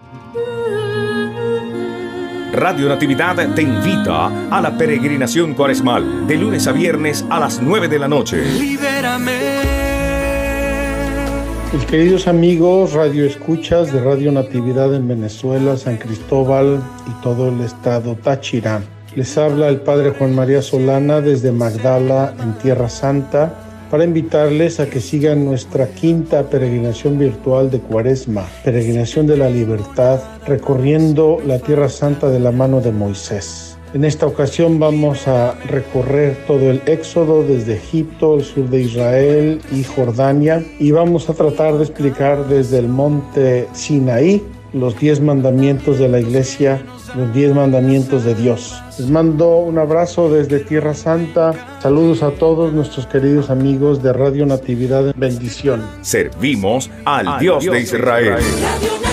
Radio Natividad te invita a la peregrinación cuaresmal de lunes a viernes a las 9 de la noche. Libérame. Mis queridos amigos, radio escuchas de Radio Natividad en Venezuela, San Cristóbal y todo el estado Táchira. Les habla el Padre Juan María Solana desde Magdala, en Tierra Santa, para invitarles a que sigan nuestra quinta peregrinación virtual de Cuaresma, Peregrinación de la Libertad, recorriendo la Tierra Santa de la mano de Moisés. En esta ocasión vamos a recorrer todo el Éxodo desde Egipto, el sur de Israel y Jordania, y vamos a tratar de explicar desde el monte Sinaí los 10 mandamientos de la Iglesia, los 10 mandamientos de Dios. Les mando un abrazo desde Tierra Santa. Saludos a todos nuestros queridos amigos de Radio Natividad. Bendición. Servimos al Dios de Israel.